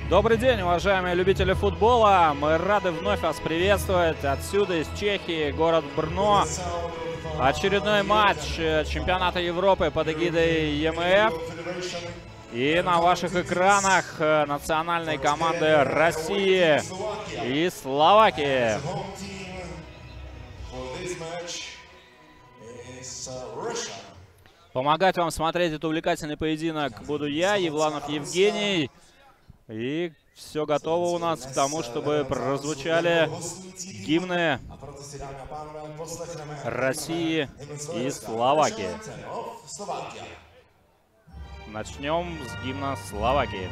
Добрый день, уважаемые любители футбола. Мы рады вновь вас приветствовать отсюда, из Чехии, город Брно. Очередной матч чемпионата Европы под эгидой ЕМФ. И на ваших экранах национальные команды России и Словакии. Помогать вам смотреть этот увлекательный поединок буду я, Евланов Евгений. И все готово у нас к тому, чтобы прозвучали гимны России и Словакии. Начнем с гимна Словакии.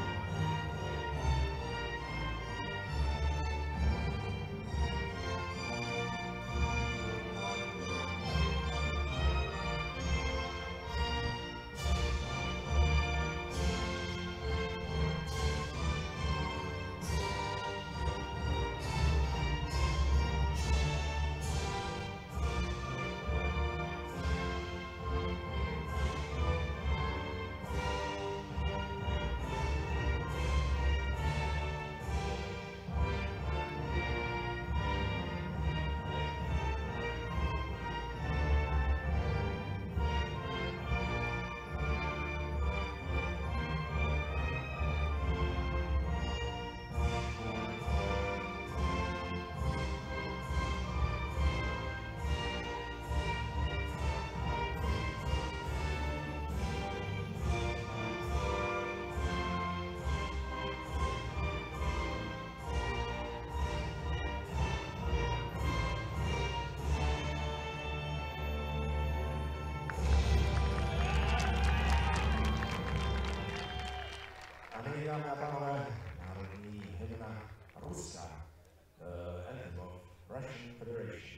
Dámy a pánové, národní hymna Ruska, anthem of Russian Federation.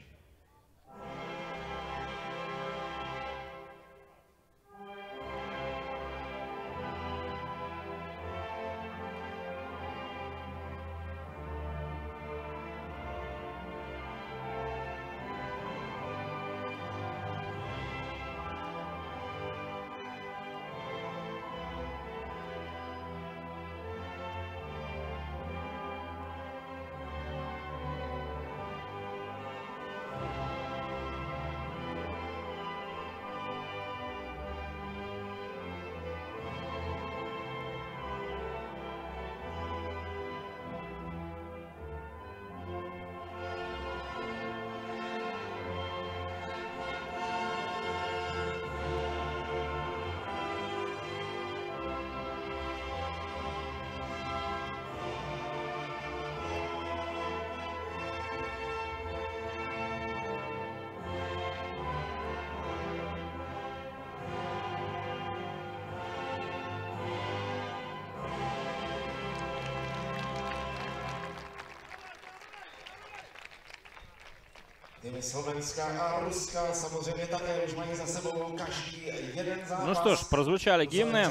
Ну что ж, прозвучали гимны.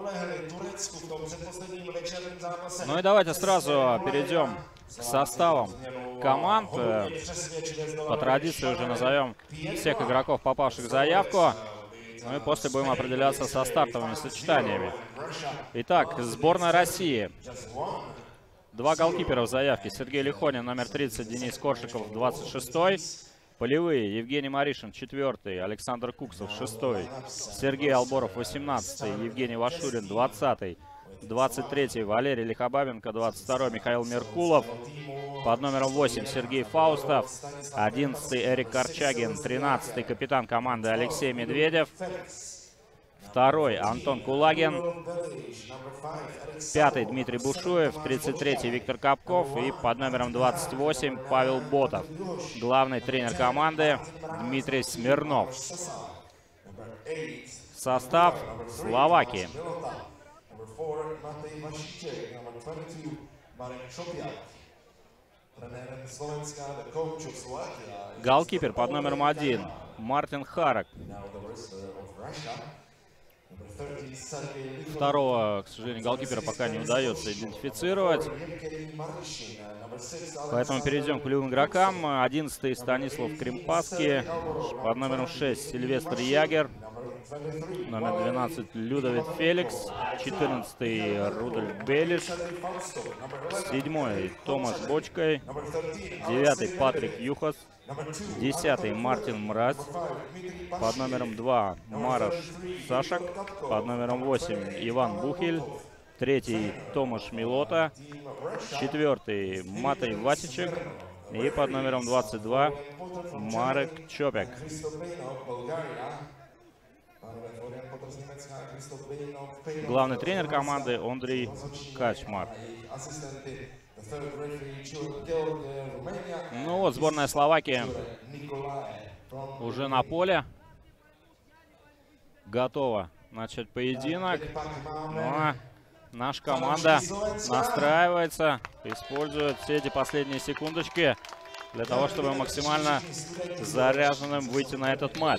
Ну и давайте сразу перейдем к составам команд. По традиции уже назовем всех игроков, попавших в заявку. Ну и после будем определяться со стартовыми сочетаниями. Итак, сборная России. Два голкипера в заявке. Сергей Лихонин, номер 30, Денис Коршиков, 26-й. Полевые. Евгений Маришин, 4-й. Александр Куксов, 6-й. Сергей Алборов, 18-й. Евгений Вашурин, 20-й. 23-й. Валерий Лихобабенко, 22-й. Михаил Меркулов. Под номером 8 Сергей Фаустов. 11-й. Эрик Корчагин. 13-й. Капитан команды Алексей Медведев. 2-й Антон Кулагин, 5-й Дмитрий Бушуев, 33-й Виктор Капков и под номером 28 Павел Ботов. Главный тренер команды Дмитрий Смирнов. Состав Словакии. Голкипер под номером 1 Мартин Харак. Второго, к сожалению, голкипера пока не удается идентифицировать. Поэтому перейдем к ключевым игрокам. 11-й Станислав Кримпаски. Под номером 6 Сильвестр Ягер. Номер 12 Людовит Феликс. 14 Рудольф Белиш. 7 Томаш Бочкай. 9 Патрик Юхас. 10 Мартин Мразь. Под номером 2 Марош Сашак. Под номером 8 Иван Бухель. 3 Томаш Милота. 4 Матей Васичек. И под номером 22 Марек Чопек. Главный тренер команды Андрей Качмар. Ну вот, сборная Словакии уже на поле. Готова начать поединок. Но наша команда настраивается, использует все эти последние секундочки для того, чтобы максимально заряженным выйти на этот матч.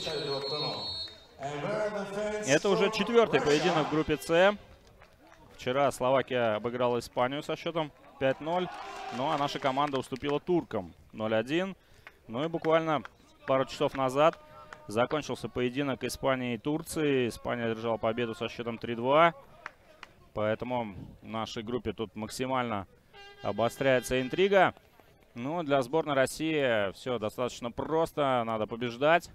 Это уже 4-й поединок в группе С. Вчера Словакия обыграла Испанию со счетом 5-0. Ну а наша команда уступила туркам 0-1. Ну и буквально пару часов назад закончился поединок Испании и Турции. Испания одержала победу со счетом 3-2. Поэтому в нашей группе тут максимально обостряется интрига. Ну, для сборной России все достаточно просто. Надо побеждать.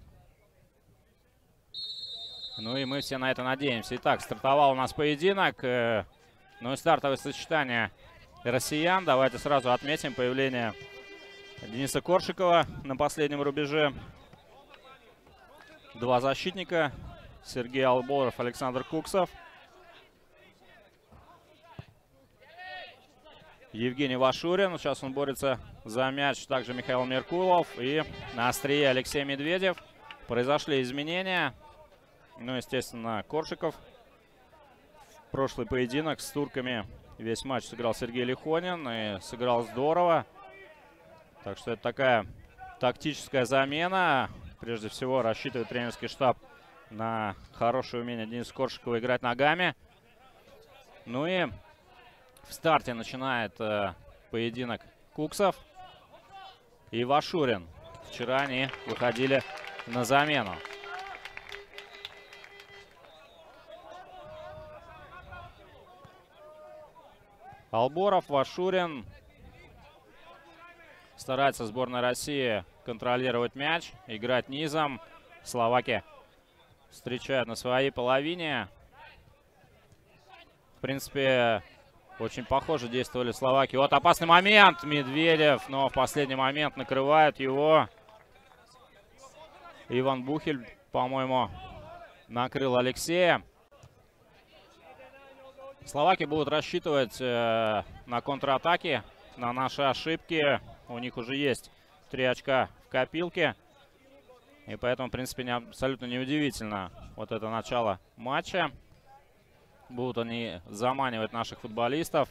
Ну и мы все на это надеемся. Итак, стартовал у нас поединок. Ну и стартовое сочетание россиян. Давайте сразу отметим появление Дениса Коршикова на последнем рубеже. 2 защитника. Сергей Алборов, Александр Куксов. Евгений Вашурин. Сейчас он борется за мяч. Также Михаил Меркулов. И на острие Алексей Медведев. Произошли изменения. Ну, естественно, Коршиков. В прошлый поединок с турками весь матч сыграл Сергей Лихонин. И сыграл здорово. Так что это такая тактическая замена. Прежде всего, рассчитывает тренерский штаб на хорошее умение Дениса Коршикова играть ногами. Ну и в старте начинает поединок Куксов и Вашурин. Вчера они выходили на замену. Алборов, Вашурин. Старается сборная России контролировать мяч, играть низом. Словаки встречают на своей половине. В принципе, очень похоже действовали словаки. Вот опасный момент. Медведев, но в последний момент накрывает его. Иван Бухель, по-моему, накрыл Алексея. Словаки будут рассчитывать на контратаки, на наши ошибки. У них уже есть 3 очка в копилке. И поэтому, в принципе, абсолютно неудивительно вот это начало матча. Будут они заманивать наших футболистов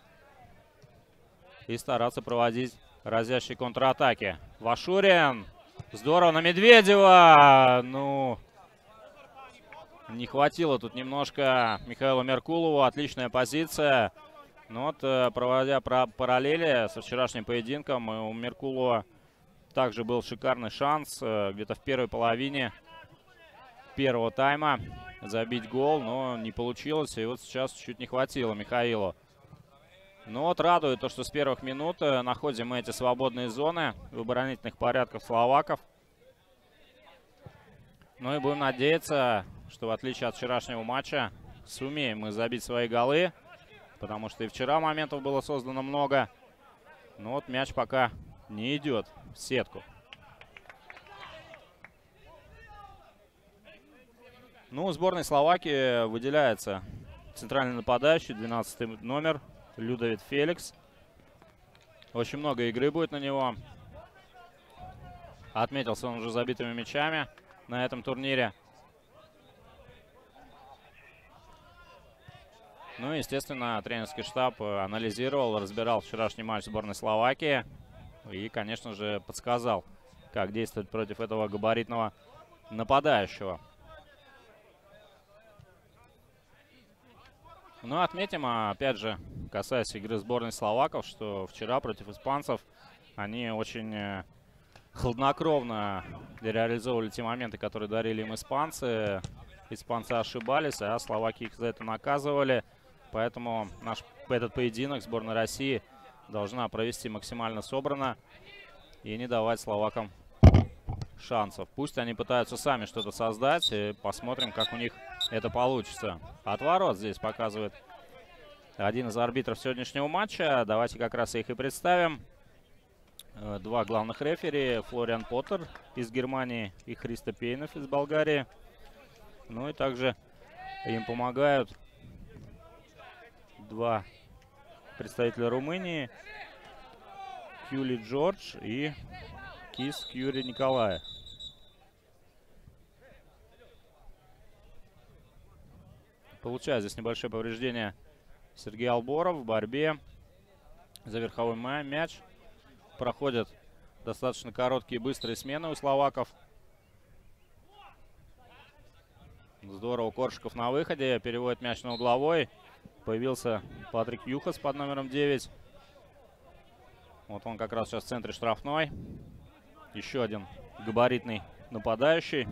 и стараться проводить разящие контратаки. Вашурин. Здорово на Медведева. Ну, не хватило тут немножко Михаилу Меркулову. Отличная позиция. Но вот, проводя параллели со вчерашним поединком, у Меркулова также был шикарный шанс где-то в первой половине первого тайма забить гол, но не получилось. И вот сейчас чуть не хватило Михаилу. Но вот радует то, что с первых минут находим мы эти свободные зоны в оборонительных порядках словаков. Ну и будем надеяться, что в отличие от вчерашнего матча сумеем мы забить свои голы. Потому что и вчера моментов было создано много. Но вот мяч пока не идет в сетку. Ну, у сборной Словакии выделяется центральный нападающий, 12-й номер, Людовит Феликс. Очень много игры будет на него. Отметился он уже забитыми мячами на этом турнире. Ну, естественно, тренерский штаб анализировал, разбирал вчерашний матч сборной Словакии. И, конечно же, подсказал, как действовать против этого габаритного нападающего. Ну, отметим, опять же, касаясь игры сборной словаков, что вчера против испанцев они очень хладнокровно реализовывали те моменты, которые дарили им испанцы. испанцы ошибались, а словаки их за это наказывали. Поэтому этот поединок сборная России должна провести максимально собрано и не давать словакам шансов. Пусть они пытаются сами что-то создать, и посмотрим, как у них это получится. Отворот здесь показывает один из арбитров сегодняшнего матча. Давайте как раз их и представим. Два главных рефери: Флориан Поттер из Германии и Христо Пейнов из Болгарии. Ну и также им помогают два представителя Румынии: Кюли Джордж и Кис Кюри Николая. Получает здесь небольшое повреждение Сергей Алборов в борьбе за верховой мяч. Проходят достаточно короткие и быстрые смены у словаков. Здорово, Коршиков на выходе, переводит мяч на угловой. Появился Патрик Юхас под номером 9. Вот он как раз сейчас в центре штрафной. Еще один габаритный нападающий.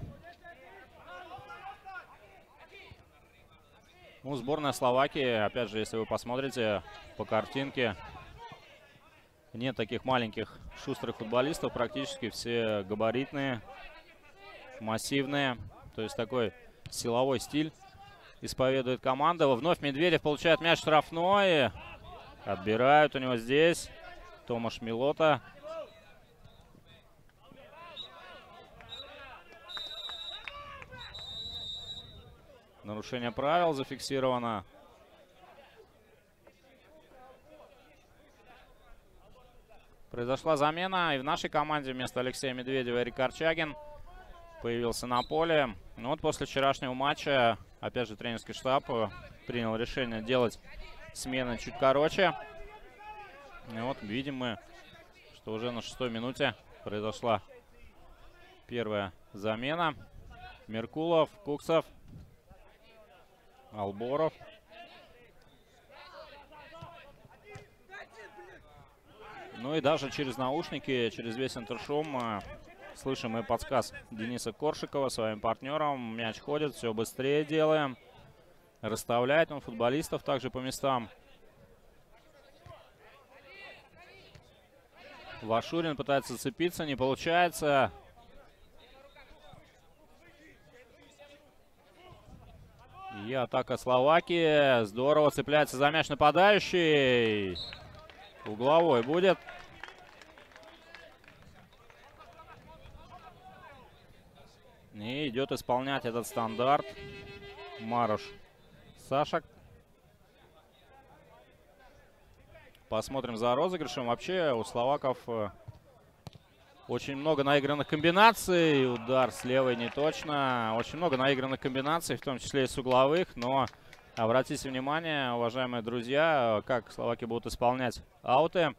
Ну, сборная Словакии, опять же, если вы посмотрите по картинке, нет таких маленьких шустрых футболистов. Практически все габаритные, массивные. То есть такой силовой стиль исповедует команда. Вновь Медведев получает мяч штрафной. Отбирают у него здесь. Томаш Милота. Нарушение правил зафиксировано. Произошла замена, и в нашей команде вместо Алексея Медведева Эрик Корчагин появился на поле. Ну вот после вчерашнего матча, опять же, тренерский штаб принял решение делать смены чуть короче. И вот видим мы, что уже на 6-й минуте произошла первая замена. Меркулов, Куксов, Алборов. Ну и даже через наушники, через весь интершум слышим и подсказ Дениса Коршикова своим партнерам. Мяч ходит, все быстрее делаем. Расставляет он футболистов также по местам. Вашурин пытается зацепиться, не получается. И атака Словакии. Здорово цепляется за мяч нападающий. Угловой будет. И идет исполнять этот стандарт Марош Сашак. Посмотрим за розыгрышем. Вообще у словаков очень много наигранных комбинаций. Удар с левой не точно. Очень много наигранных комбинаций, в том числе и с угловых. Но обратите внимание, уважаемые друзья, как словаки будут исполнять ауты.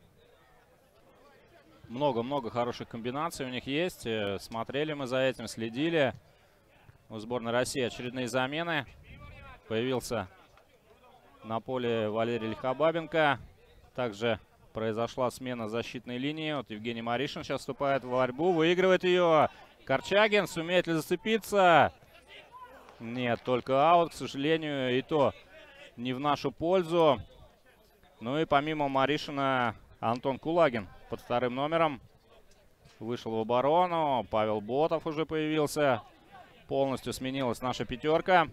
Много-много хороших комбинаций у них есть. Смотрели мы за этим, следили. У сборной России очередные замены. Появился на поле Валерий Лихобабенко. Также произошла смена защитной линии. Вот Евгений Маришин сейчас вступает в борьбу. Выигрывает ее. Корчагин. Сумеет ли зацепиться? Нет, только аут, к сожалению. И то не в нашу пользу. Ну и помимо Маришина Антон Кулагин под вторым номером вышел в оборону. Павел Ботов уже появился. Полностью сменилась наша пятерка.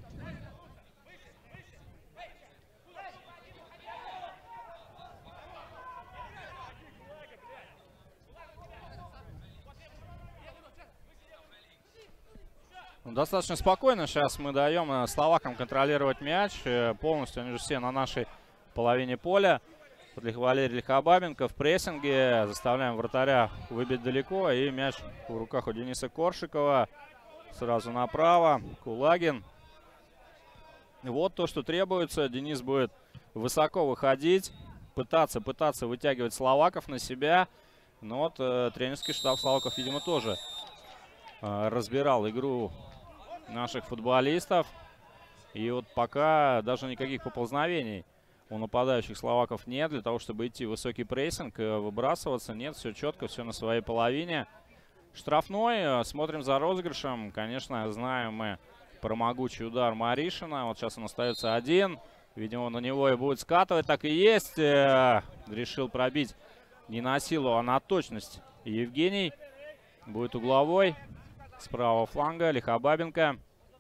Достаточно спокойно сейчас мы даем словакам контролировать мяч. Полностью они же все на нашей половине поля. Валерий Лихобабенко в прессинге. Заставляем вратаря выбить далеко. И мяч в руках у Дениса Коршикова. Сразу направо. Кулагин. Вот то, что требуется. Денис будет высоко выходить. Пытаться вытягивать словаков на себя. Но вот тренерский штаб словаков, видимо, тоже разбирал игру наших футболистов. И вот пока даже никаких поползновений у нападающих словаков нет для того, чтобы идти в высокий прессинг, выбрасываться. Нет, все четко, все на своей половине. Штрафной. Смотрим за розыгрышем. Конечно, знаем мы про могучий удар Маришина. Вот сейчас он остается один. Видимо, на него и будет скатывать. Так и есть. Решил пробить не на силу, а на точность. Евгений будет угловой. С правого фланга Лихобабенко.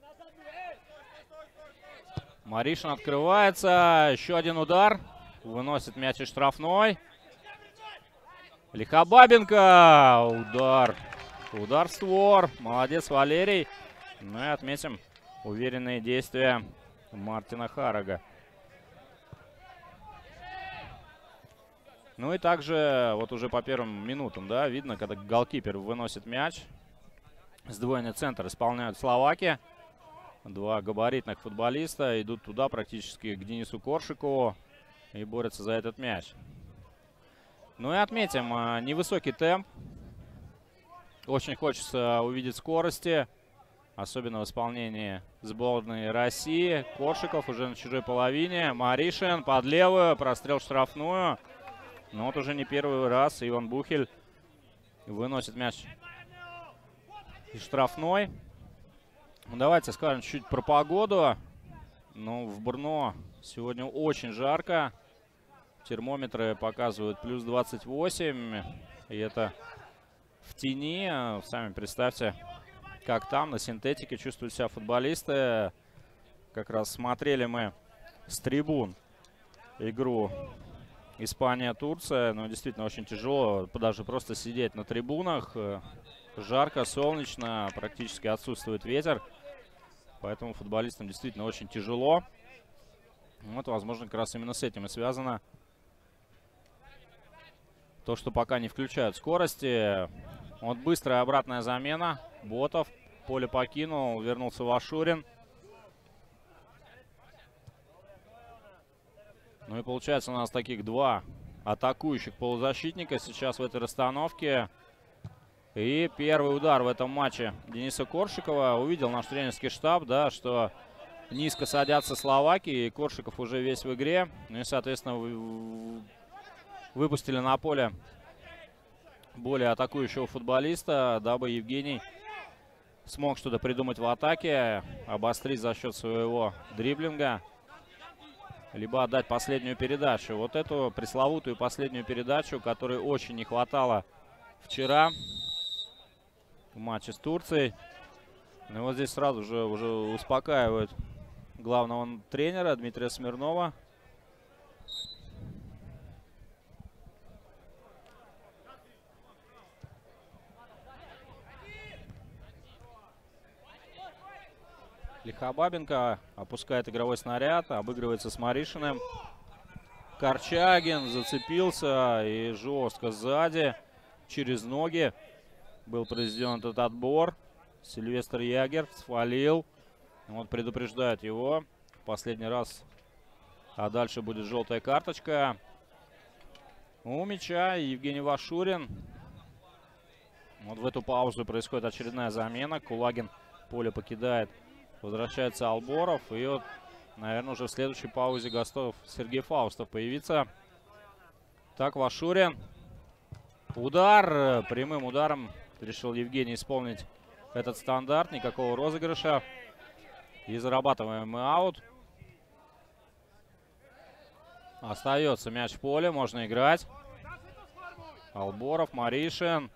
Маришин открывается. Еще один удар. Выносит мяч из штрафной. Лихобабенко. Удар. Удар в створ. Молодец, Валерий. Ну и отметим уверенные действия Мартина Харага. Ну и также вот уже по первым минутам, да, видно, когда голкипер выносит мяч. Сдвоенный центр исполняют словаки. Два габаритных футболиста идут туда практически к Денису Коршикову и борются за этот мяч. Ну и отметим невысокий темп. Очень хочется увидеть скорости, особенно в исполнении сборной России. Коршиков уже на чужой половине. Маришин под левую, прострел в штрафную. Но вот уже не первый раз Иван Бухель выносит мяч из штрафной. Давайте скажем чуть-чуть про погоду. Ну, в Брно сегодня очень жарко. Термометры показывают плюс 28. И это в тени. Сами представьте, как там на синтетике чувствуют себя футболисты. Как раз смотрели мы с трибун игру Испания-Турция. Ну, действительно, очень тяжело даже просто сидеть на трибунах. Жарко, солнечно, практически отсутствует ветер. Поэтому футболистам действительно очень тяжело. Вот, возможно, как раз именно с этим и связано то, что пока не включают скорости. Вот быстрая обратная замена. Ботов поле покинул, вернулся Вашурин. Ну и получается у нас таких два атакующих полузащитника сейчас в этой расстановке. И первый удар в этом матче Дениса Коршикова. Увидел наш тренерский штаб, да, что низко садятся словаки, и Коршиков уже весь в игре. Ну и, соответственно, выпустили на поле более атакующего футболиста, дабы Евгений смог что-то придумать в атаке, обострить за счет своего дриблинга, либо отдать последнюю передачу. Вот эту пресловутую последнюю передачу, которой очень не хватало вчера в матче с Турцией. Ну, вот здесь сразу же уже успокаивают главного тренера Дмитрия Смирнова. Лихобабенко опускает игровой снаряд, обыгрывается с Маришиным. Корчагин зацепился и жестко сзади, через ноги был произведен этот отбор. Сильвестр Ягер свалил. Вот предупреждает его в последний раз. А дальше будет желтая карточка. У мяча Евгений Вашурин. Вот в эту паузу происходит очередная замена. Кулагин поле покидает. Возвращается Алборов. И вот, наверное, уже в следующей паузе готов Сергей Фаустов появиться. Так, Вашурин. Удар. Прямым ударом решил Евгений исполнить этот стандарт. Никакого розыгрыша. И зарабатываем мы аут. Остается мяч в поле. Можно играть. Алборов, Маришин.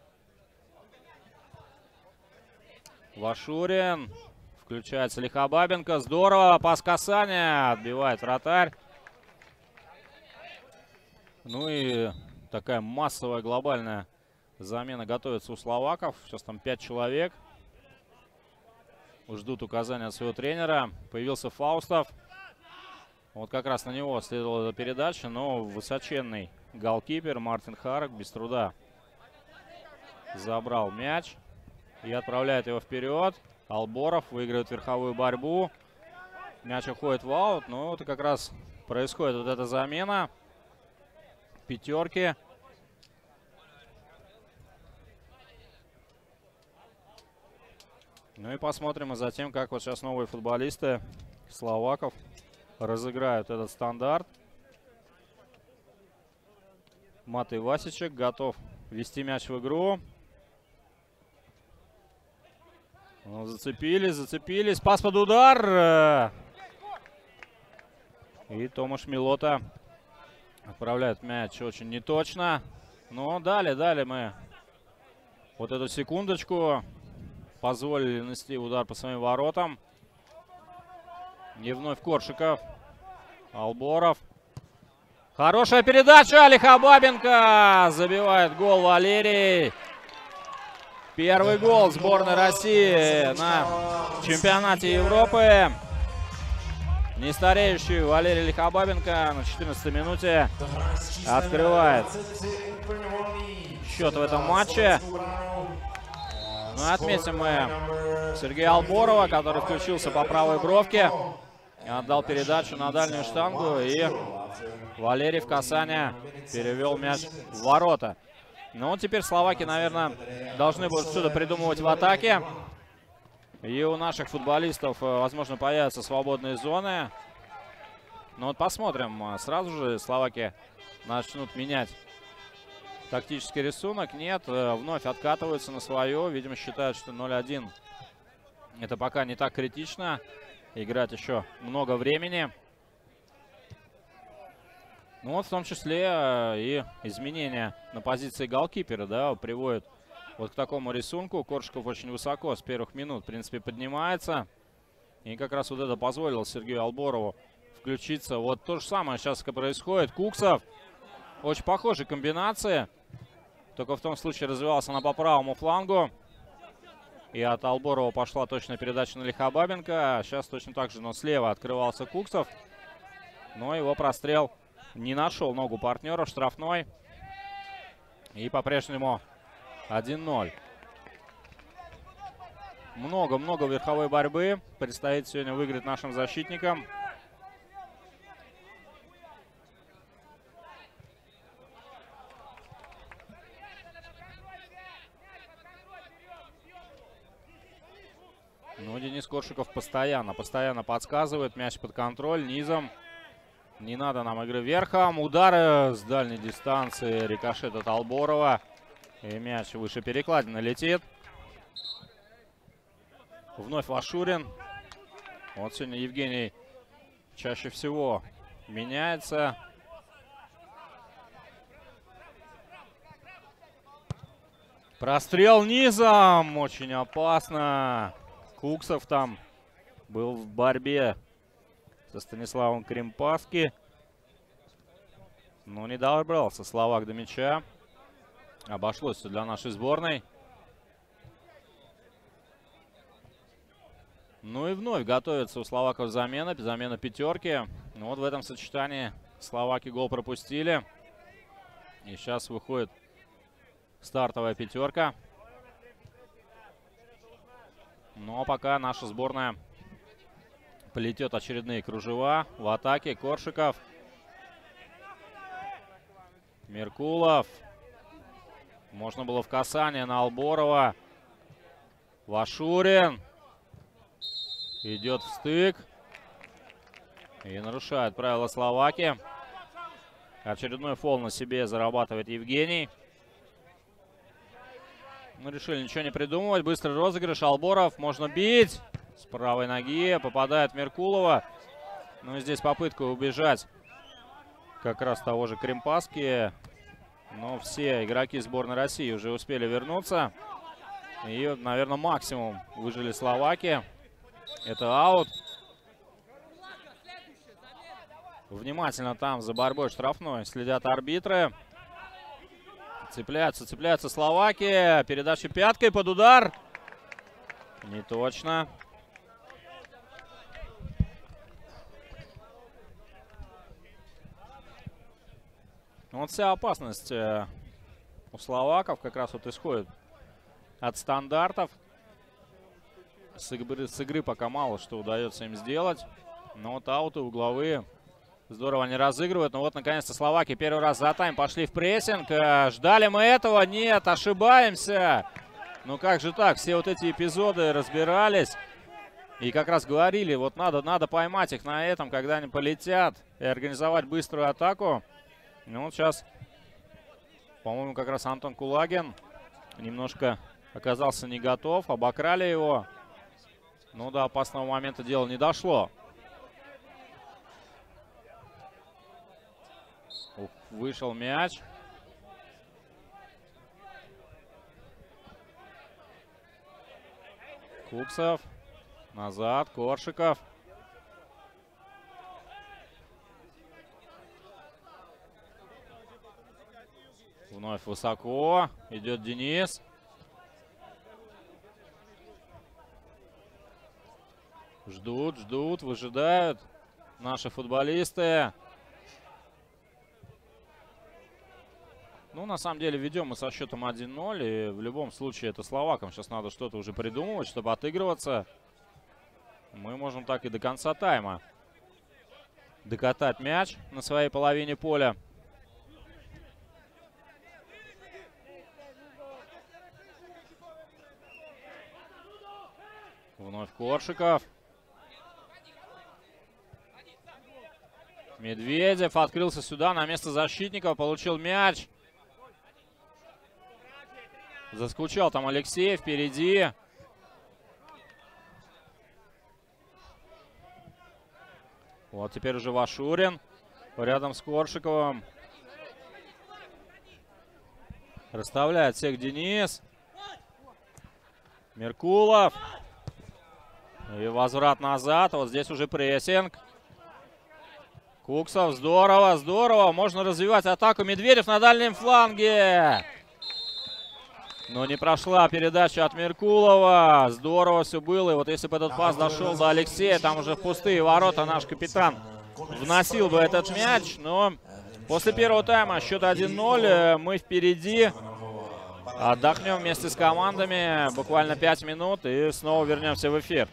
Вашурин. Включается Лихобабенко. Здорово. Пас касания. Отбивает вратарь. Ну и такая массовая глобальная замена готовится у словаков. Сейчас там 5 человек. Ждут указания от своего тренера. Появился Фаустов. Вот как раз на него следовала эта передача. Но высоченный голкипер Мартин Хараг без труда забрал мяч. И отправляет его вперед. Алборов выигрывает верховую борьбу. Мяч уходит в аут. Но вот как раз происходит вот эта замена. Пятерки. Ну и посмотрим, и затем, как вот сейчас новые футболисты словаков разыграют этот стандарт. Матей Васичек готов вести мяч в игру. Ну, зацепились. Пас под удар. И Томаш Милота отправляет мяч очень неточно. Но дали мы вот эту секундочку. Позволили нанести удар по своим воротам. И вновь Коршиков. Алборов. Хорошая передача. Лихобабенко забивает гол Валерий. Первый гол сборной России на чемпионате Европы. Нестареющий Валерий Лихобабенко на 14-й минуте открывает счет в этом матче. Ну и отметим мы Сергея Алборова, который включился по правой бровке. Отдал передачу на дальнюю штангу. И Валерий в касание перевел мяч в ворота. Ну, теперь словаки, наверное, должны будут что-то придумывать в атаке. И у наших футболистов, возможно, появятся свободные зоны. Но вот посмотрим. Сразу же словаки начнут менять тактический рисунок. Нет, вновь откатываются на свое. Видимо, считают, что 0-1 это пока не так критично. Играть еще много времени. Ну вот в том числе и изменения на позиции голкипера, да, приводят вот к такому рисунку. Коршиков очень высоко с первых минут, в принципе, поднимается. И как раз вот это позволило Сергею Алборову включиться. Вот то же самое сейчас происходит. Куксов. Очень похожие комбинации. Только в том случае развивался она по правому флангу. И от Алборова пошла точная передача на Лихобабенко. Сейчас точно так же, но слева открывался Куксов. Но его прострел не нашел ногу партнера в штрафной. И по-прежнему 1-0. Много верховой борьбы предстоит сегодня выиграть нашим защитникам. Ну, Денис Коршиков постоянно подсказывает. Мяч под контроль, низом. Не надо нам игры верхом. Удары с дальней дистанции. Рикошет от Алборова. И мяч выше перекладины летит. Вновь Вашурин. Вот сегодня Евгений чаще всего меняется. Прострел низом. Очень опасно. Куксов там был в борьбе со Станиславом Кримпаски. Но не добрался словак до мяча. Обошлось все для нашей сборной. Ну и вновь готовится у словаков замена пятерки. Ну вот в этом сочетании словаки гол пропустили. И сейчас выходит стартовая пятерка. Но пока наша сборная плетет очередные кружева в атаке. Коршиков. Меркулов. Можно было в касание на Алборова. Вашурин. Идет в стык. И нарушает правила словаки. Очередной фол на себе зарабатывает Евгений. Ну, решили ничего не придумывать. Быстрый розыгрыш. Алборов. Можно бить. С правой ноги. Попадает Меркулова. Ну и здесь попытка убежать как раз того же Кримпаски. Но все игроки сборной России уже успели вернуться. И, наверное, максимум выжили словаки. Это аут. Внимательно там за борьбой штрафной следят арбитры. Цепляются словаки. Передача пяткой под удар. Не точно. Вот вся опасность у словаков как раз вот исходит от стандартов. С игры пока мало что удается им сделать. Но вот ауты угловые здорово они разыгрывают. Но вот наконец-то словаки первый раз за тайм пошли в прессинг. Ждали мы этого? Нет, ошибаемся. Ну как же так? Все вот эти эпизоды разбирались. И как раз говорили, вот надо поймать их на этом, когда они полетят. И организовать быструю атаку. Ну вот сейчас, по-моему, как раз Антон Кулагин немножко оказался не готов. Обокрали его. Ну, до опасного момента дело не дошло. Вышел мяч. Куксов. Назад. Коршиков. Вновь высоко. Идет Денис. Ждут, ждут, выжидают наши футболисты. Ну, на самом деле, ведем мы со счетом 1-0. И в любом случае, это словакам сейчас надо что-то уже придумывать, чтобы отыгрываться. Мы можем так и до конца тайма докатать мяч на своей половине поля. Вновь Коршиков. Медведев открылся сюда на место защитника. Получил мяч. Заскучал там Алексей впереди. Вот теперь уже Вашурин рядом с Коршиковым. Расставляет всех Денис. Меркулов. И возврат назад. Вот здесь уже прессинг. Куксов. Здорово, здорово. Можно развивать атаку. Медведев на дальнем фланге. Но не прошла передача от Меркулова. Здорово все было. И вот если бы этот пас дошел до Алексея, там уже в пустые ворота наш капитан вносил бы этот мяч. Но после первого тайма счет 1-0. Мы впереди. Отдохнем вместе с командами. Буквально 5 минут. И снова вернемся в эфир.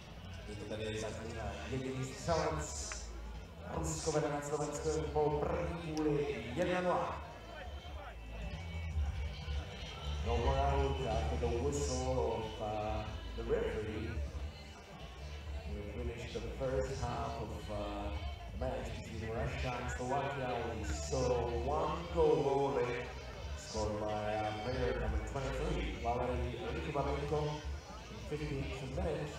No more out after the whistle of the referee. We finished the first half of the match between Russia and Slovakia. We saw one goal only scored by player number 23, Valery Likivalenko, in 15 minutes.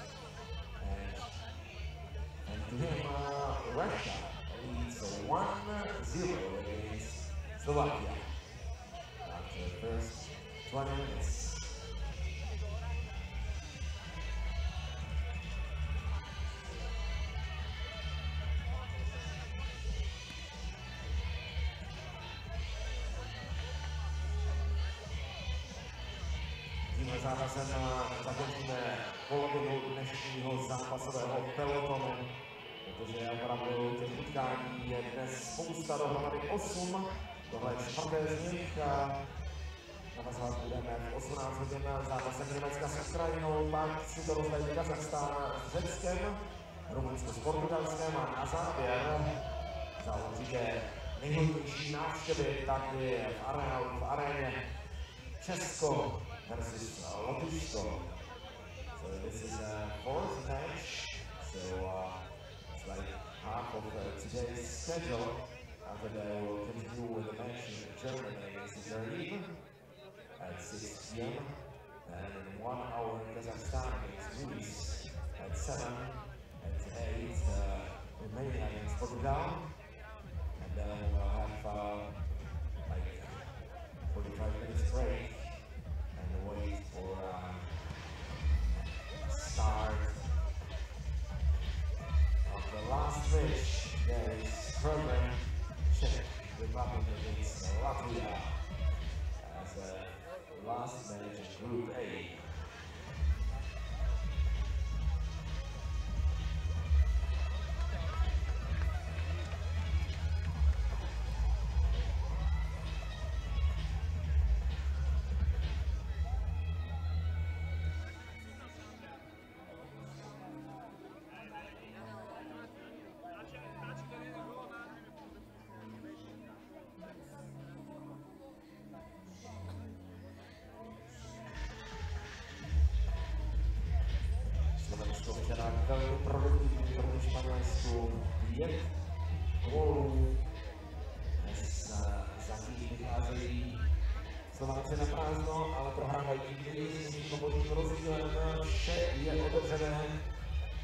And to him, Russia leads 1-0 against Slovakia after the first 20 minutes. Tímhle zápasem zakončíme polovinu dnešního zápasového pelotonu, protože opravdu těch utkání je dnes spousta, dohromady 8. Tohle je čtvrté z nich. Navazovat budeme v 18 hodin zápasem Německa s Ukrajinou, pak si to rozdají Kazachstán s Řeckem, Rumunsko s Portugalskem a na závěr za určitě nejhodnější návštěvy tady v aréně Česko versus Lotyšsko. So this is a fourth match, so it's like half of today's schedule. After that we'll continue with the match in Germany against Germany at 6 p.m. and in 1 hour Kazakhstan against Greece at 7, at 8 Romania against Portugal, and then we'll have like 45 minutes break and wait for start of the last match. There is program Czech Republic against Latvia as a last match in Group A. Slovensko včera velmi produktivní proti Španělsku 5 gólů. Dnes zatím vycházejí Slováci na prázdno, ale prohrávají díky s tím rozdílem. Vše je otevřené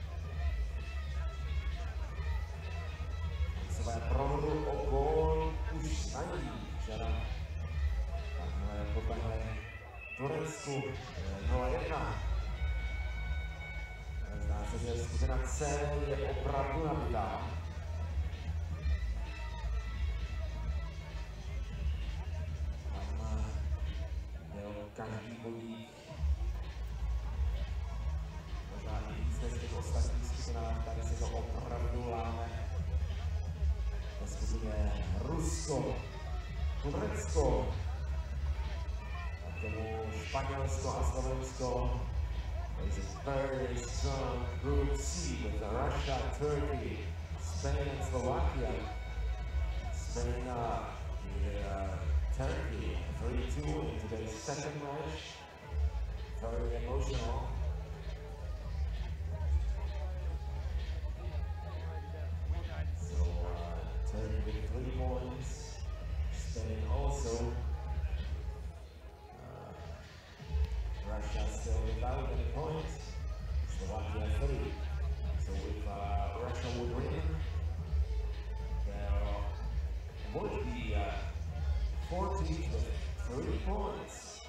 Turecku 0-1. Zdá se, že skupina C je opravdu nabitá. Tam byl každý bodík možná i víc než v těch ostatních skupinách, tady se to opravdu láme. Ve skupině Rusko, Turecko, a k tomu Španělsko a Slovensko. There's a very strong Group C with Russia, Turkey, Spain and Slovakia. Spain Turkey 3-2 in today's second match. Very emotional. So Turkey with 3 points. Spain also. Russia still without any points. Slovakia 3. So if Russia would win, there would be 4 teams with 3 points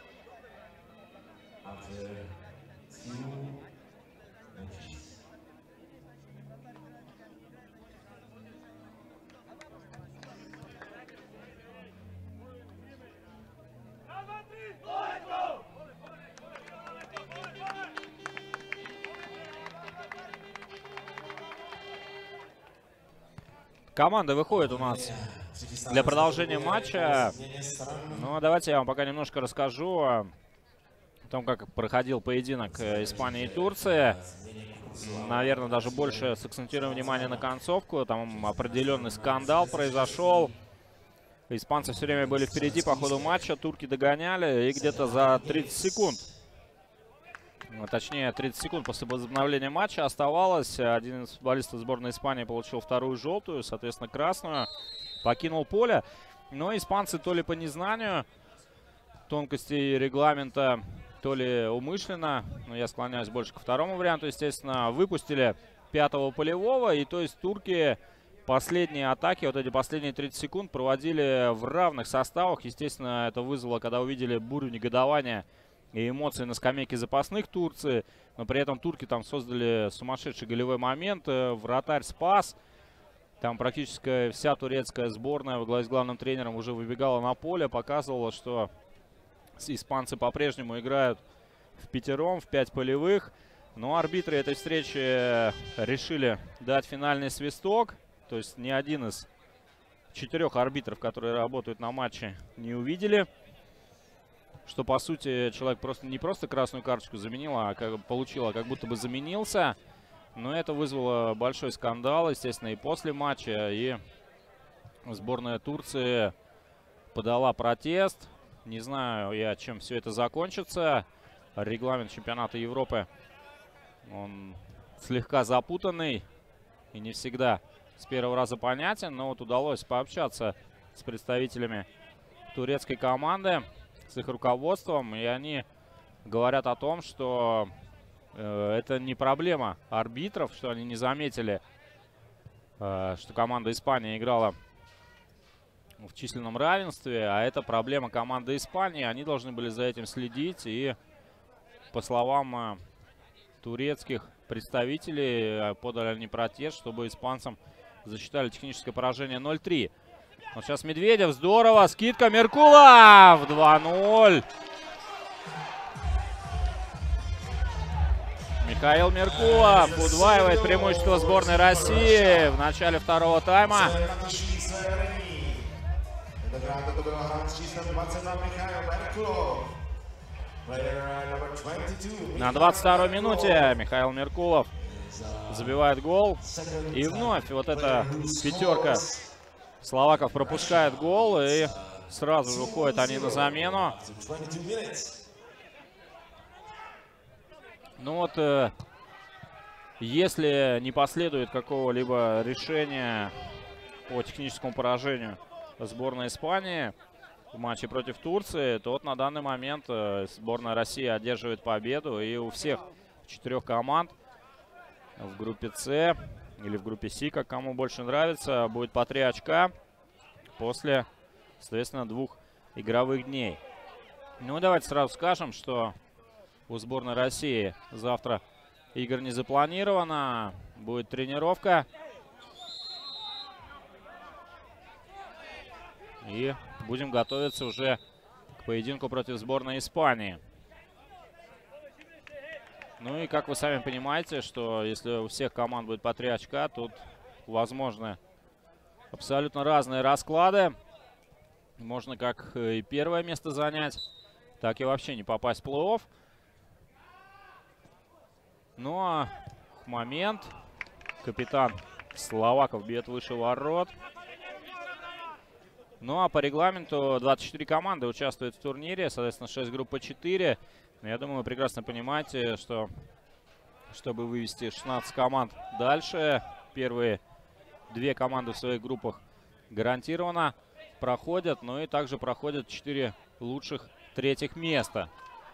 after 2 matches. Команда выходит у нас для продолжения матча. Ну, давайте я вам пока немножко расскажу о том, как проходил поединок Испании и Турции. Наверное, даже больше сакцентируем внимание на концовку. Там определенный скандал произошел. Испанцы все время были впереди по ходу матча, турки догоняли, и где-то за 30 секунд, точнее 30 секунд после возобновления матча оставалось. Один из футболистов сборной Испании получил вторую желтую, соответственно красную, покинул поле. Но испанцы то ли по незнанию тонкостей регламента, то ли умышленно, но я склоняюсь больше ко второму варианту, естественно, выпустили пятого полевого. И то есть турки последние атаки, вот эти последние 30 секунд проводили в равных составах. Естественно, это вызвало, когда увидели бурю негодования и эмоции на скамейке запасных Турции. Но при этом турки там создали сумасшедший голевой момент. Вратарь спас. Там практически вся турецкая сборная во главе с главным тренером уже выбегала на поле. Показывала, что испанцы по-прежнему играют в пятером, в 5 полевых. Но арбитры этой встречи решили дать финальный свисток. То есть ни один из 4 арбитров, которые работают на матче, не увидели. Что, по сути, человек не просто красную карточку заменил, а получил, а как будто бы заменился. Но это вызвало большой скандал, естественно, и после матча. И сборная Турции подала протест. Не знаю я, чем все это закончится. Регламент чемпионата Европы, он слегка запутанный и не всегда с первого раза понятен. Но вот удалось пообщаться с представителями турецкой команды, с их руководством, и они говорят о том, что это не проблема арбитров, что они не заметили, что команда Испании играла в численном равенстве, а это проблема команды Испании. Они должны были за этим следить, и по словам турецких представителей подали они протест, чтобы испанцам засчитали техническое поражение 0-3. Вот сейчас Медведев, здорово, скидка, Меркулов, 2-0. Михаил Меркулов удваивает преимущество сборной России в начале второго тайма. На 22-й минуте Михаил Меркулов забивает гол. И вновь вот эта пятерка словаков пропускает гол, и сразу же уходят они на замену. Ну вот, если не последует какого-либо решения по техническому поражению сборной Испании в матче против Турции, то вот на данный момент сборная России одерживает победу. И у всех 4 команд в группе С или в группе С, как кому больше нравится, будет по 3 очка после, соответственно, 2 игровых дней. Ну, давайте сразу скажем, что у сборной России завтра игр не запланировано. Будет тренировка. И будем готовиться уже к поединку против сборной Испании. Ну и как вы сами понимаете, что если у всех команд будет по 3 очка, тут возможны абсолютно разные расклады. Можно как и первое место занять, так и вообще не попасть в плей-офф. Ну а момент. Капитан Словаков бьет выше ворот. Ну а по регламенту 24 команды участвуют в турнире. Соответственно, 6 групп по 4. Но я думаю, вы прекрасно понимаете, что чтобы вывести 16 команд дальше, первые 2 команды в своих группах гарантированно проходят. Ну и также проходят 4 лучших третьих места.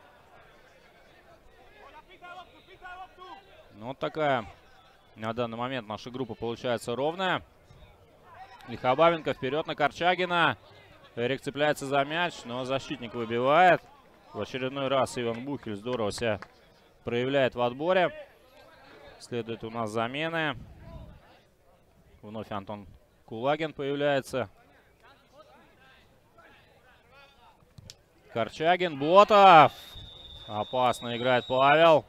Ну, вот такая на данный момент наша группа получается ровная. Лихобабенко вперед на Корчагина. Эрик цепляется за мяч, но защитник выбивает. В очередной раз Иван Бухель здорово себя проявляет в отборе. Следует у нас замены. Вновь Антон Кулагин появляется. Корчагин, Ботов. Опасно играет Павел.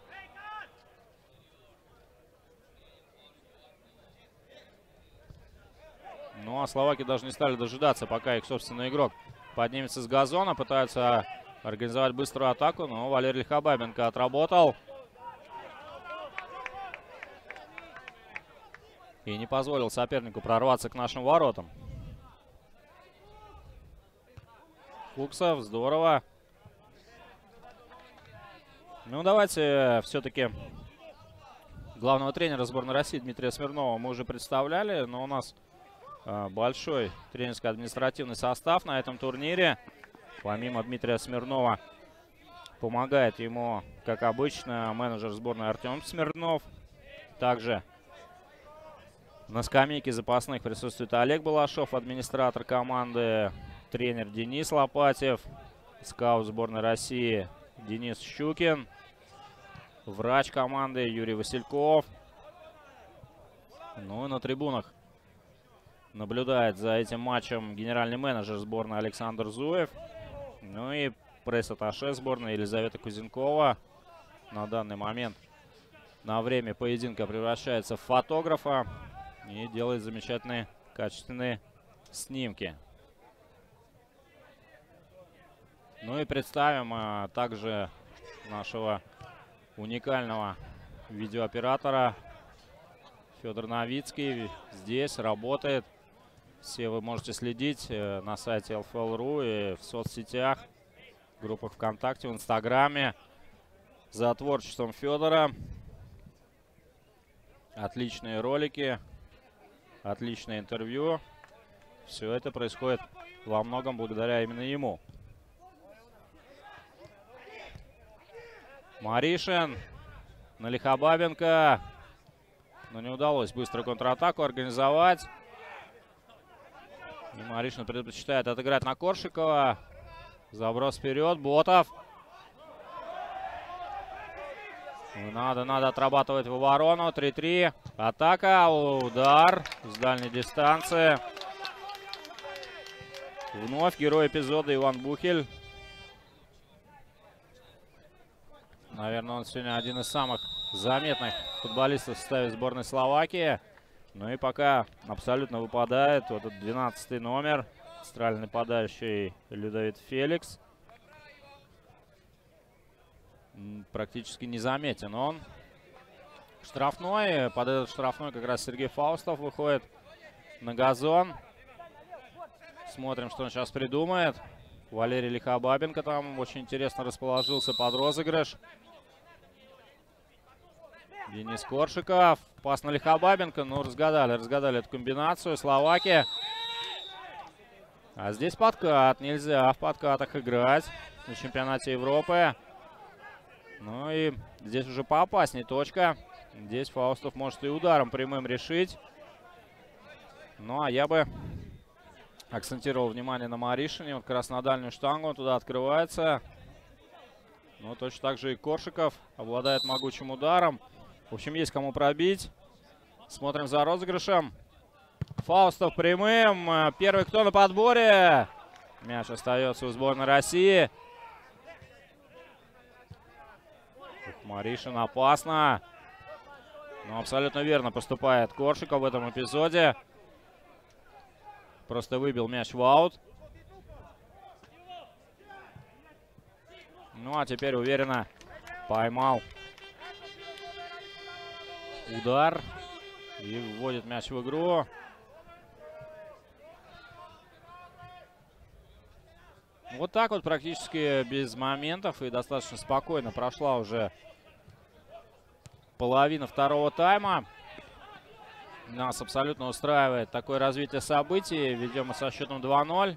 Ну а словаки даже не стали дожидаться, пока их собственный игрок поднимется с газона. Пытаются организовать быструю атаку, но Валерий Лихобабенко отработал. И не позволил сопернику прорваться к нашим воротам. Фуксов, здорово. Ну, давайте все-таки главного тренера сборной России Дмитрия Смирнова мы уже представляли, но у нас большой тренерско-административный состав на этом турнире. Помимо Дмитрия Смирнова помогает ему, как обычно, менеджер сборной Артем Смирнов. Также на скамейке запасных присутствует Олег Балашов, администратор команды, тренер Денис Лопатев, скаут сборной России Денис Щукин, врач команды Юрий Васильков. Ну и на трибунах наблюдает за этим матчем генеральный менеджер сборной Александр Зуев. Ну и пресс-атташе сборной Елизавета Кузенкова. На данный момент на время поединка превращается в фотографа и делает замечательные качественные снимки. Ну и представим также нашего уникального видеооператора Федор Новицкий. Здесь работает. Все вы можете следить на сайте LFL.ru и в соцсетях, в группах ВКонтакте, в Инстаграме за творчеством Федора. Отличные ролики, отличное интервью. Все это происходит во многом благодаря именно ему. Маришин на Лихобабенко. Но не удалось быструю контратаку организовать. И Маришин предпочитает отыграть на Коршикова. Заброс вперед. Ботов. Надо отрабатывать в оборону. 3-3. Атака. Удар с дальней дистанции. Вновь герой эпизода Иван Бухель. Наверное, он сегодня один из самых заметных футболистов в составе сборной Словакии. Ну и пока абсолютно выпадает вот этот 12-й номер. Центральный нападающий Людовит Феликс. Практически незаметен он. Штрафной. Под этот штрафной как раз Сергей Фаустов выходит на газон. Смотрим, что он сейчас придумает. Валерий Лихобабенко там очень интересно расположился под розыгрыш. Денис Коршиков. Пас на Лихобабенко. Ну, разгадали эту комбинацию. Словакия. А здесь подкат. Нельзя в подкатах играть на чемпионате Европы. Ну и здесь уже поопаснее точка. Здесь Фаустов может и ударом прямым решить. Ну, а я бы акцентировал внимание на Маришине. Вот как раз на дальнюю штангу он туда открывается. Но точно так же и Коршиков обладает могучим ударом. В общем, есть кому пробить. Смотрим за розыгрышем. Фаустов прямым. Первый кто на подборе. Мяч остается у сборной России. Маришин опасно. Но абсолютно верно поступает Коршиков в этом эпизоде. Просто выбил мяч в аут. Ну а теперь уверенно поймал удар. И вводит мяч в игру. Вот так вот практически без моментов и достаточно спокойно прошла уже половина второго тайма. Нас абсолютно устраивает такое развитие событий. Ведем мы со счетом 2-0.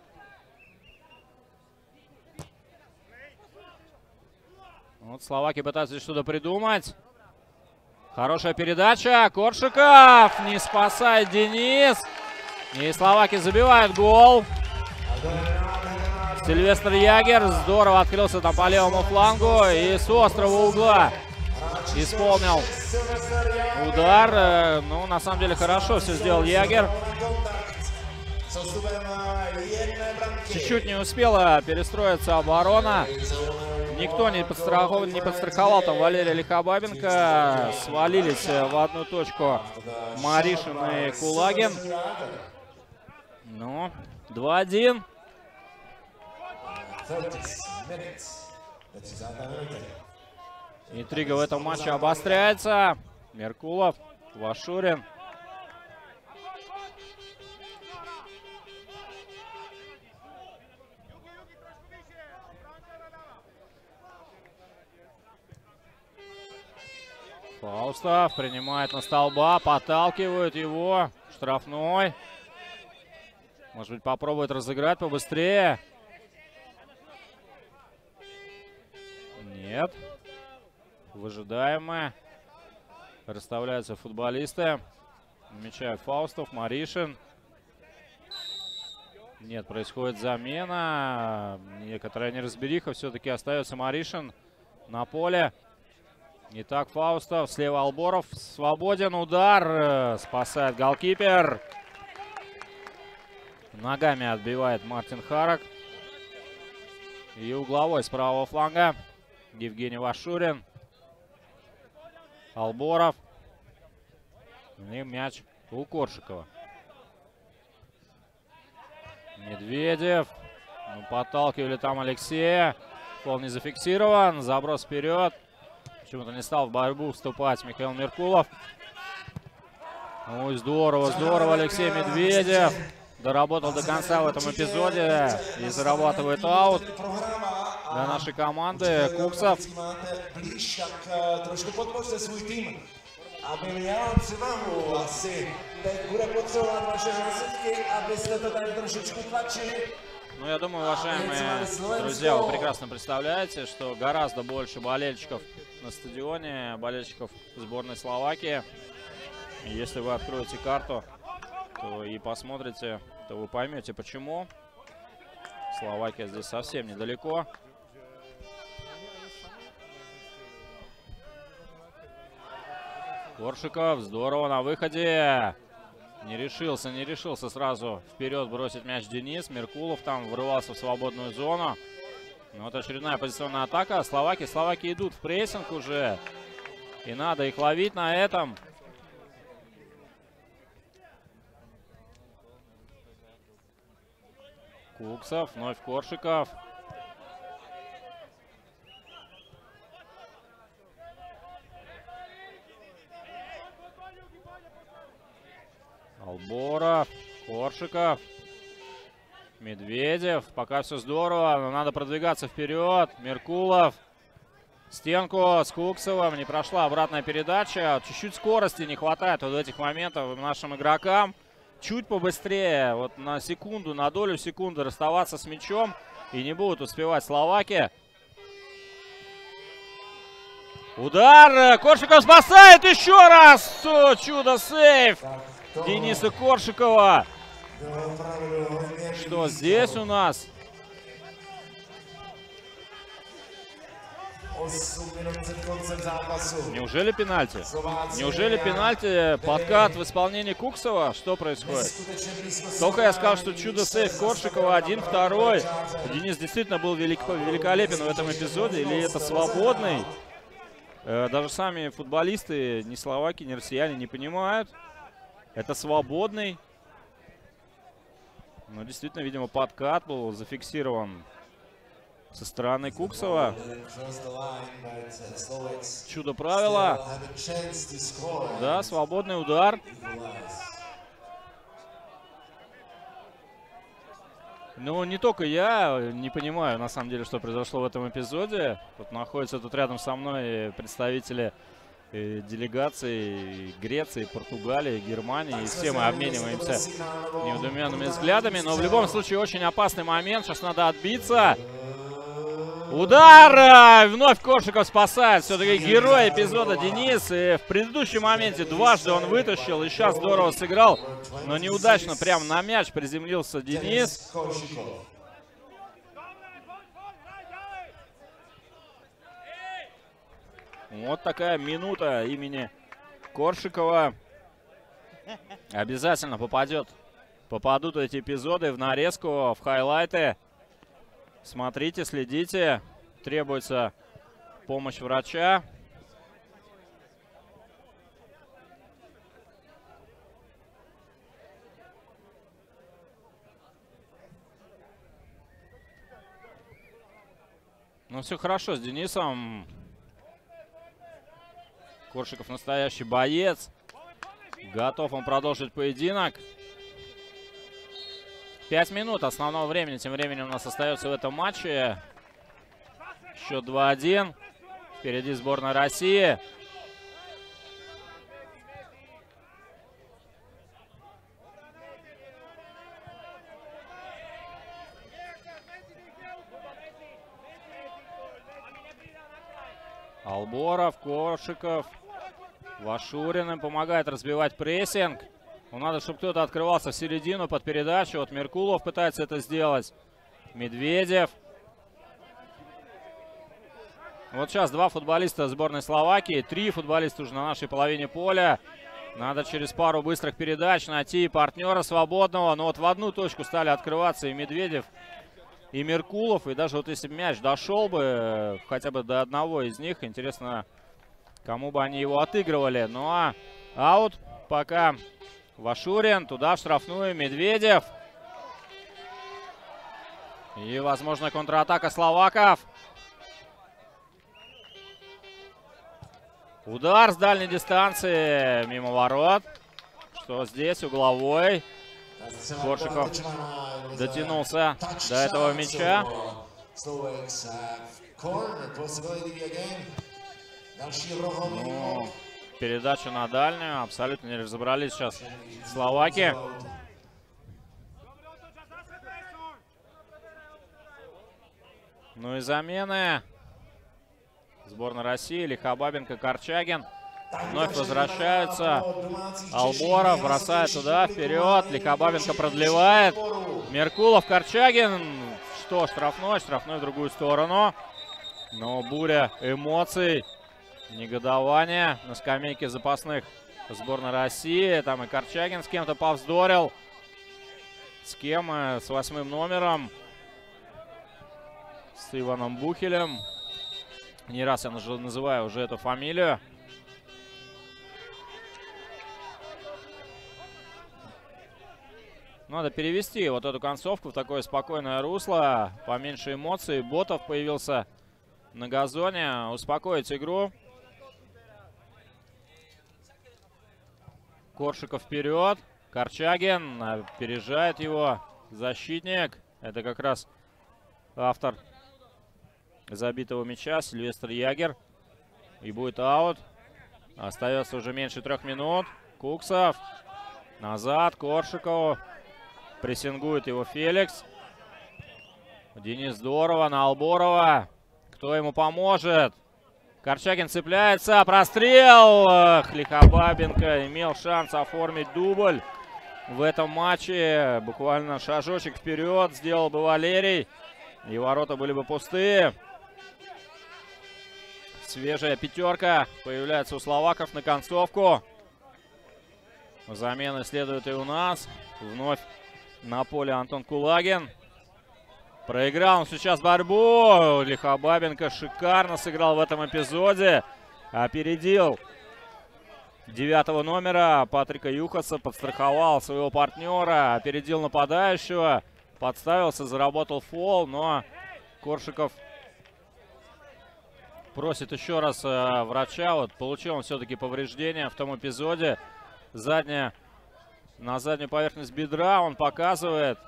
Вот словаки пытаются что-то придумать. Хорошая передача. Коршиков не спасает Денис. И словаки забивают гол. Сильвестр Ягер здорово открылся там по левому флангу и с острого угла исполнил удар. Ну, на самом деле, хорошо все сделал Ягер. Чуть-чуть не успела перестроиться оборона. Никто не подстраховал там Валерия Лихобабенко. Свалились в одну точку Маришин и Кулагин. Ну, 2-1. Интрига в этом матче обостряется. Меркулов, Вашурин. Фаустов принимает на столба, подталкивают его. Штрафной. Может быть, попробует разыграть побыстрее. Нет. Выжидаемое. Расставляются футболисты. Намечает Фаустов, Маришин. Нет, происходит замена. Некоторая неразбериха. Все-таки остается Маришин на поле. Итак, Фаустов. Слева Алборов. Свободен. Удар. Спасает голкипер. Ногами отбивает Мартин Харак. И угловой с правого фланга. Евгений Вашурин. Алборов. И мяч у Коршикова. Медведев. Ну, подталкивали там Алексея. Фол не зафиксирован. Заброс вперед. Почему-то не стал в борьбу вступать Михаил Меркулов. Ой, здорово, здорово Алексей Медведев. Доработал до конца в этом эпизоде. И зарабатывает аут для нашей команды. Куксов. Ну, я думаю, уважаемые друзья, вы прекрасно представляете, что гораздо больше болельщиков на стадионе, болельщиков сборной Словакии. И если вы откроете карту, то и посмотрите, то вы поймете, почему. Словакия здесь совсем недалеко. Коршиков, здорово на выходе. Не решился сразу вперед бросить мяч Денис. Меркулов там врывался в свободную зону. Ну, вот очередная позиционная атака. Словаки идут в прессинг уже. И надо их ловить на этом. Куксов, вновь Коршиков. Алборов, Коршиков, Медведев. Пока все здорово, но надо продвигаться вперед. Меркулов. Стенку с Куксовым. Не прошла обратная передача. Чуть-чуть скорости не хватает вот этих моментов нашим игрокам. Чуть побыстрее, вот на секунду, на долю секунды расставаться с мячом. И не будут успевать словаки. Удар. Коршиков спасает еще раз. Чудо-сейв Дениса Коршикова. Что здесь у нас? Неужели пенальти? Неужели пенальти? Подкат в исполнении Куксова? Что происходит? Только я сказал, что чудо-сейв Коршикова 1-2. Денис действительно был великолепен в этом эпизоде. Или это свободный? Даже сами футболисты, ни словаки, ни россияне, не понимают. Это свободный. Но действительно, видимо, подкат был зафиксирован со стороны Куксова. Чудо правила. Да, свободный удар. Ну, не только я не понимаю, на самом деле, что произошло в этом эпизоде. Вот находятся тут рядом со мной представители делегаций Греции, Португалии, Германии. И все мы обмениваемся неудуменными взглядами. Но в любом случае очень опасный момент. Сейчас надо отбиться. Удар! Вновь Коршиков спасает. Все-таки герой эпизода Денис. И в предыдущем моменте дважды он вытащил. И сейчас здорово сыграл. Но неудачно прямо на мяч приземлился Денис. Вот такая минута имени Коршикова. Обязательно попадут эти эпизоды в нарезку, в хайлайты. Смотрите, следите. Требуется помощь врача. Ну, все хорошо с Денисом. Коршиков настоящий боец. Готов он продолжить поединок. 5 минут основного времени. Тем временем у нас остается в этом матче. Счет 2-1. Впереди сборная России. Алборов, Коршиков. Вашурин им помогает разбивать прессинг. Ну, надо, чтобы кто-то открывался в середину под передачу. Вот Меркулов пытается это сделать. Медведев. Вот сейчас два футболиста сборной Словакии. 3 футболиста уже на нашей половине поля. Надо через пару быстрых передач найти партнера свободного. Но вот в одну точку стали открываться и Медведев, и Меркулов. И даже вот если бы мяч дошел бы хотя бы до одного из них, интересно, кому бы они его отыгрывали. Ну а аут пока Вашурин. Туда в штрафную Медведев. И, возможно, контратака словаков. Удар с дальней дистанции мимо ворот. Что здесь? Угловой. Коршиков дотянулся до этого мяча. Ну, передача на дальнюю. Абсолютно не разобрались сейчас словаки. Ну и замены. Сборная России. Лихобабенко, Корчагин. Вновь возвращаются. Алборов бросает туда, вперед. Лихобабенко продлевает. Меркулов, Корчагин. Что, штрафной? Штрафной в другую сторону. Но буря эмоций. Негодование на скамейке запасных сборной России. Там и Корчагин с кем-то повздорил. С кем? С 8-м номером. С Иваном Бухелем. Не раз я называю уже эту фамилию. Надо перевести вот эту концовку в такое спокойное русло. Поменьше эмоций. Ботов появился на газоне. Успокоить игру. Коршиков вперед. Корчагин опережает его. Защитник. Это как раз автор забитого мяча. Сильвестр Ягер. И будет аут. Остается уже меньше 3 минут. Куксов. Назад. Коршикову. Прессингует его Феликс. Денис здорово на Алборова. Кто ему поможет? Корчагин цепляется. Прострел. Лихобабенко имел шанс оформить дубль в этом матче. Буквально шажочек вперед сделал бы Валерий. И ворота были бы пустые. Свежая пятерка появляется у словаков на концовку. Замены следует и у нас. Вновь на поле Антон Кулагин. Проиграл он сейчас борьбу. Лихобабенко шикарно сыграл в этом эпизоде. Опередил 9-го номера Патрика Юхаса. Подстраховал своего партнера. Опередил нападающего. Подставился, заработал фол. Но Коршиков просит еще раз врача. Вот получил он все-таки повреждения в том эпизоде. На заднюю поверхность бедра он показывает.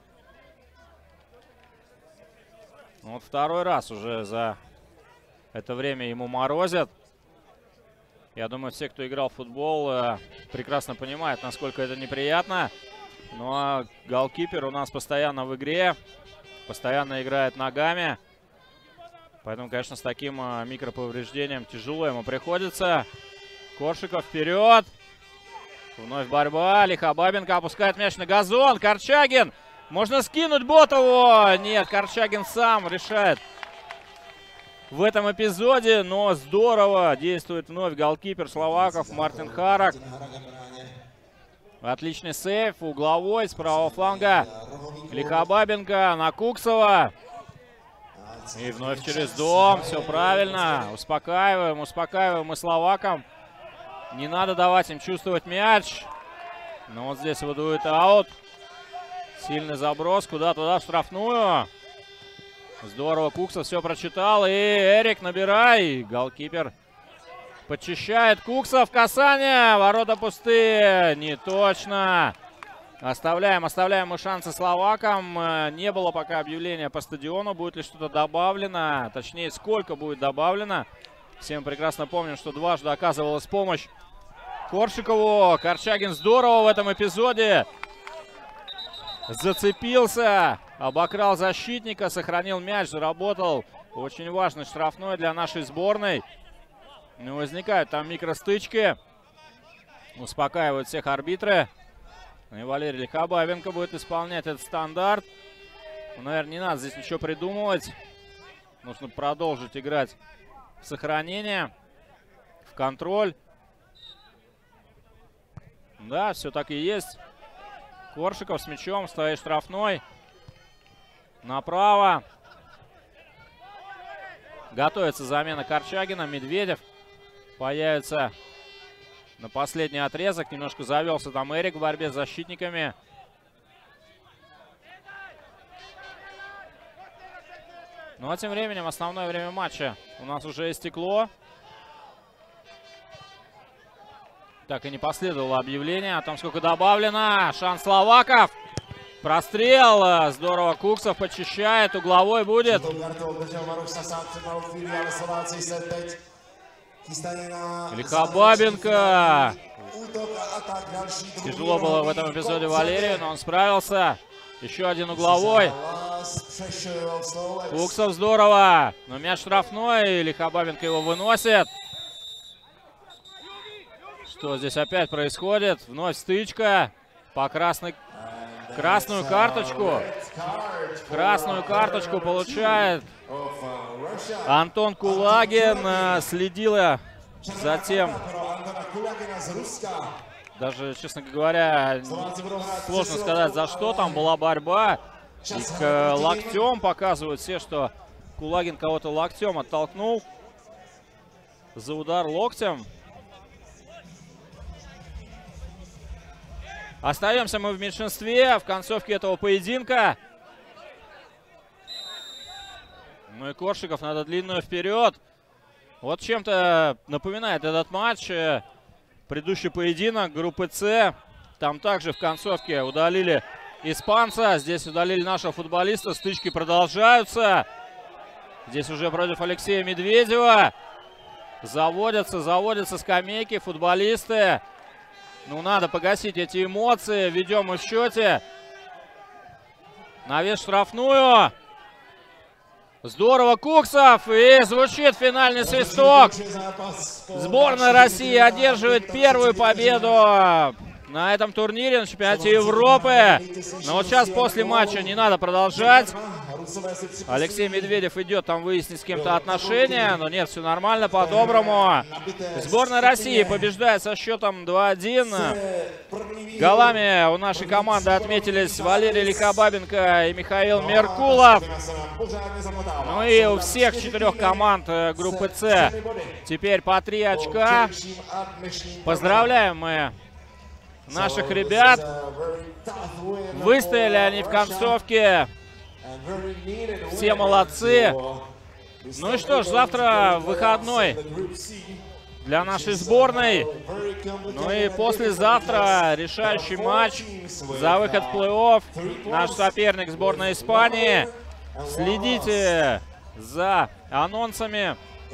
Вот второй раз уже за это время ему морозят. Я думаю, все, кто играл в футбол, прекрасно понимают, насколько это неприятно. Ну а голкипер у нас постоянно в игре, постоянно играет ногами. Поэтому, конечно, с таким микроповреждением тяжело ему приходится. Коршиков вперед. Вновь борьба. Лихобабенко опускает мяч на газон. Корчагин. Можно скинуть Ботову. Нет, Корчагин сам решает в этом эпизоде. Но здорово действует вновь голкипер словаков Мартин Харак. Отличный сейв. Угловой с правого фланга. Лихобабенко на Куксова. И вновь через дом. Все правильно. Успокаиваем мы словакам. Не надо давать им чувствовать мяч. Но вот здесь выдует аут. Сильный заброс куда-туда в штрафную. Здорово, Куксов все прочитал. И Эрик, набирай. Голкипер подчищает. Куксов, касание. Ворота пустые. Не точно. Оставляем мы шансы словакам. Не было пока объявления по стадиону. Будет ли что-то добавлено? Точнее, сколько будет добавлено. Все мы прекрасно помним, что дважды оказывалась помощь Коршикову. Корчагин здорово в этом эпизоде зацепился, обокрал защитника, сохранил мяч, заработал. Очень важный штрафной для нашей сборной. Не возникают там микростычки. Успокаивают всех арбитры. И Валерий Лихобабенко будет исполнять этот стандарт. Ну, наверное, не надо здесь ничего придумывать. Нужно продолжить играть в сохранение, в контроль. Да, все так и есть. Коршиков с мячом в своей штрафной. Направо. Готовится замена Корчагина. Медведев появится на последний отрезок. Немножко завелся там Эрик в борьбе с защитниками. Ну а тем временем основное время матча у нас уже истекло. Так и не последовало объявление о том, сколько добавлено. Шанс словаков. Прострел. Здорово. Куксов почищает. Угловой будет. Лихобабенко. Тяжело было в этом эпизоде Валерию, но он справился. Еще один угловой. Куксов здорово. Но мяч штрафной. Лихобабенко его выносит. Что здесь опять происходит? Вновь стычка. По красную карточку. Красную карточку получает Антон Кулагин. Следила за тем. Даже, честно говоря, сложно сказать, за что там была борьба. И к локтем показывают все, что Кулагин кого-то локтем оттолкнул. За удар локтем. Остаемся мы в меньшинстве в концовке этого поединка. Ну и Коршиков, надо длинную вперед. Вот чем-то напоминает этот матч предыдущий поединок группы С. Там также в концовке удалили испанца. Здесь удалили нашего футболиста. Стычки продолжаются. Здесь уже против Алексея Медведева. Заводятся скамейки футболисты. Ну, надо погасить эти эмоции. Ведем мы в счете. Навес штрафную. Здорово, Куксов. И звучит финальный свисток. Сборная России одерживает первую победу на этом турнире, на чемпионате Европы. Но вот сейчас после матча не надо продолжать. Rusové si připisují Алексей Медведев идет там выяснить с кем-то отношения, но нет, все нормально, по-доброму. Сборная России побеждает со счетом 2-1. Голами у нашей команды отметились Валерий Лихобабенко и Михаил Меркулов. Ну и у всех 4 команд группы С теперь по 3 очка. Поздравляем мы наших ребят. Выстояли они в концовке. Все молодцы. Ну и что ж, завтра выходной для нашей сборной. Ну и послезавтра решающий матч за выход в плей-офф. Наш соперник сборная Испании. Следите за анонсами.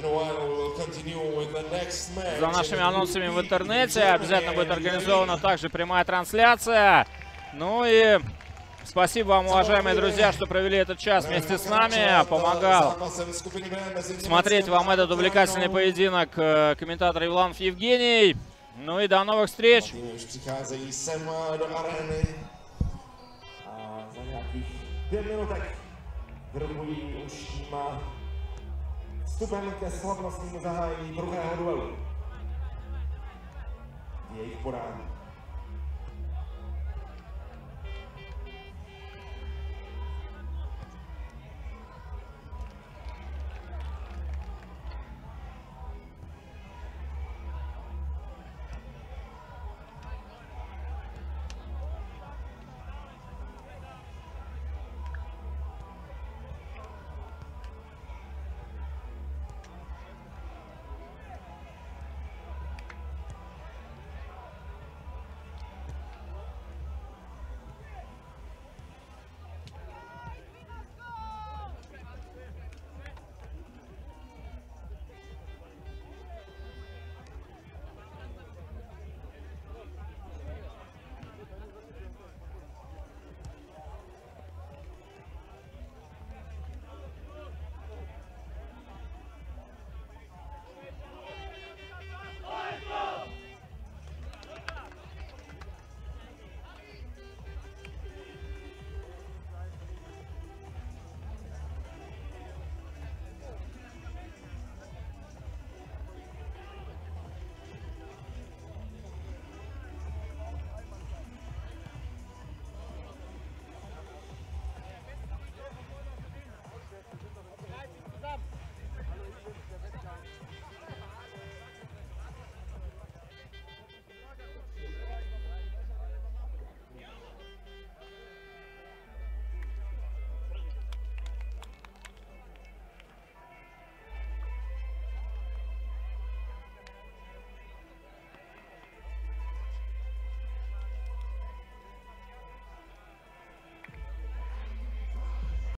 За нашими анонсами в интернете. Обязательно будет организована также прямая трансляция. Ну и спасибо вам, уважаемые друзья, что провели этот час вместе с нами. Помогал смотреть вам этот увлекательный поединок комментатор Ивланов Евгений. Ну и до новых встреч. Vstupem ke slavnostnímu zahájení druhého duelu. Jejich podání.